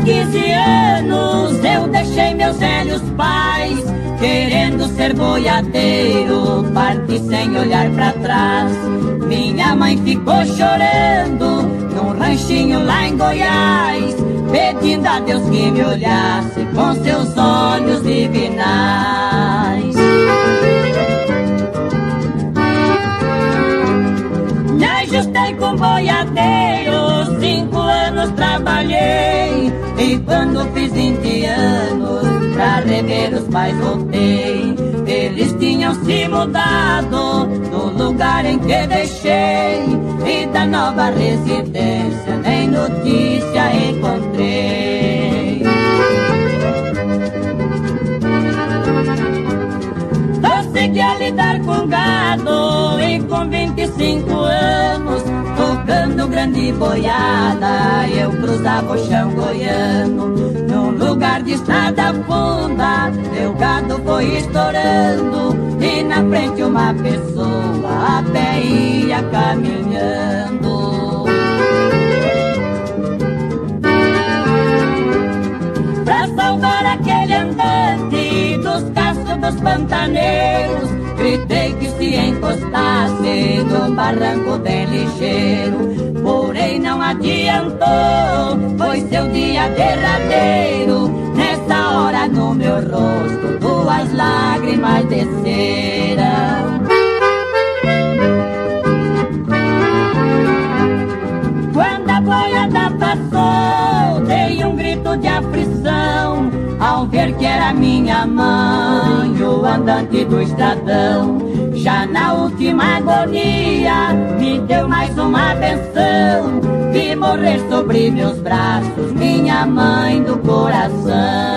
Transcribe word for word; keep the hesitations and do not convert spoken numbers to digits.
quinze anos eu deixei meus velhos pais, querendo ser boiadeiro, parti sem olhar pra trás. Minha mãe ficou chorando num ranchinho lá em Goiás, pedindo a Deus que me olhasse com seus olhos divinais. Me ajustei com boiadeiro, cinco anos trabalhei, e quando fiz vinte anos, pra rever os pais voltei. Eles tinham se mudado do lugar em que deixei, e da nova residência nem notícia encontrei. Consegui a lidar com gado, e com vinte e cinco anos, tocando grande boiada, eu cruzava o chão goiano. Num lugar de estrada funda, meu gado foi estourando, e na frente uma pessoa a pé ia caminhando. Pra salvar aquele andante dos cascos dos pantaneiros, gritei que se encostasse no barranco bem ligeiro. Porém não adiantou, foi seu dia derradeiro. Nessa hora no meu rosto duas lágrimas desceram. Quando a boiada passou, dei um grito de aflição, ao ver que era minha mãe, o andante do estradão. Já na última agonia, me deu mais uma benção, vi morrer sobre meus braços minha mãe do coração.